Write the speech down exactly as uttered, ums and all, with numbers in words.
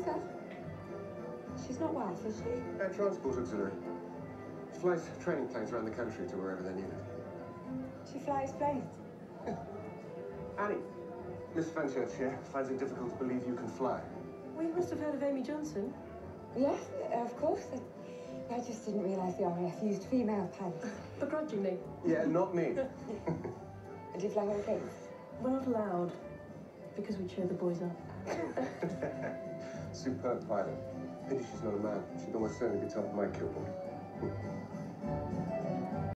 her? She's not well, is she? Air Transport Auxiliary. She flies training planes around the country to wherever they're needed. She flies planes? Annie, Miss Fenchurch here finds it difficult to believe you can fly. Well, you must have heard of Amy Johnson. Yes, of course. I, I just didn't realise the R A F used female pilots. Begrudgingly. Yeah, not me. Do you fly all planes? We're not allowed, because we cheer the boys up. Superb pilot. Pity she's not a man. She'd almost certainly be top of my kill board.